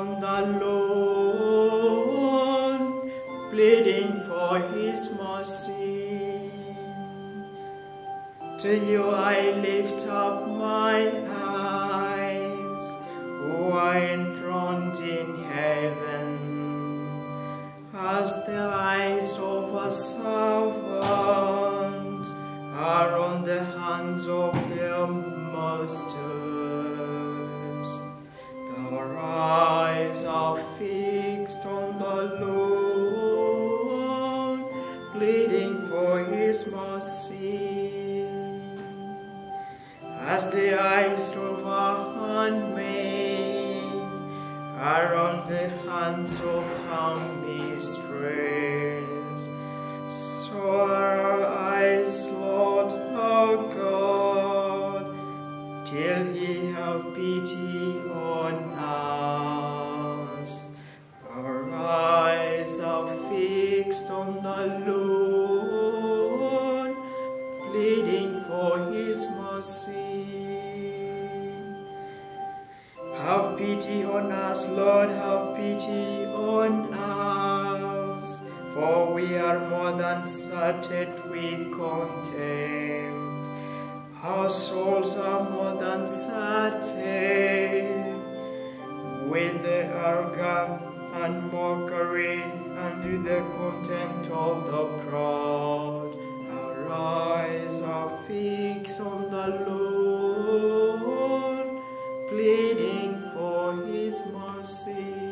on the Lord, pleading for His mercy. To you I lift up my eyes, who are enthroned in heaven, as the eyes of a servant are on the hands of their masters. Our eyes are fixed on the Lord, pleading for His mercy. As the eyes of a handmaid are on the hands of her mistress, so our eyes, Lord our God, till He have pity on us. Our eyes are fixed on the Lord, pleading for His mercy. Have pity on us, Lord, have pity on us, for we are more than sated with contempt. Our souls are more than sated with the arrogant and mockery and with the contempt of the proud. Our eyes are fixed on the Lord, pleading for His mercy.